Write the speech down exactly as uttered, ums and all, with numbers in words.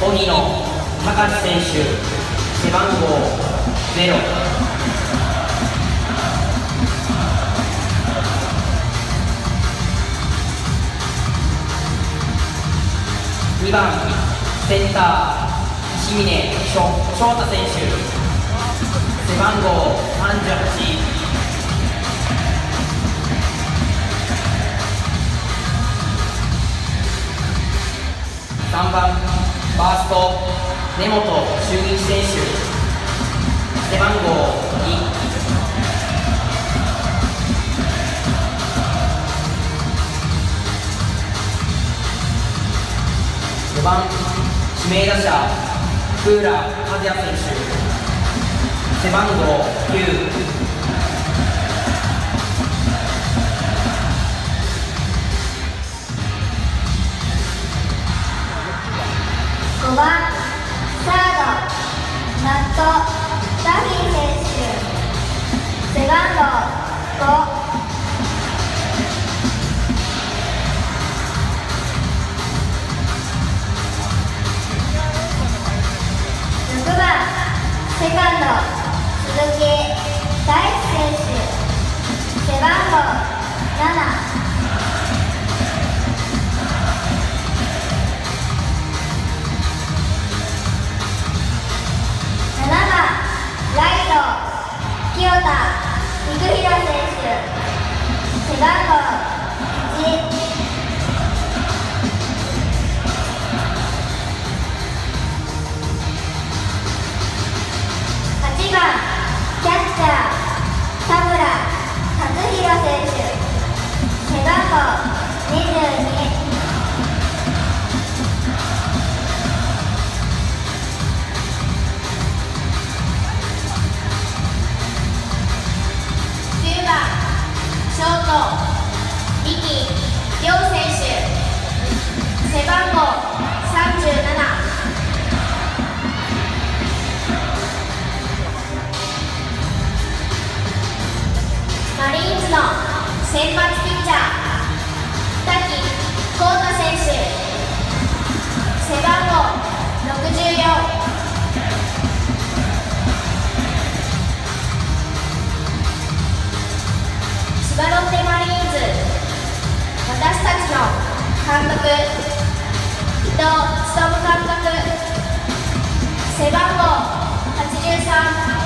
荻野隆選手、背番号ゼロ。にばんセンター石峰翔太選手、背番号さんじゅうはち。さんばんファースト根本修一選手、背番号に。よんばん指名打者福浦和也選手、背番号きゅう。 ごばんサードナット・ダフィー選手、背番号ご。ろくばんセカンド鈴木大地選手、背番号なな。ライト清田育弘選手、背番号いち。はちばんキャッチャー田村和弘選手、背番号にじゅうに。ショート三木亮選手、背番号さんじゅうなな。マリーンズの先発ピッチャー滝幸太選手、背番号ろくじゅうよん。千葉ロッテマリーンズ、私たちの監督伊藤勉監督、背番号はちじゅうさん。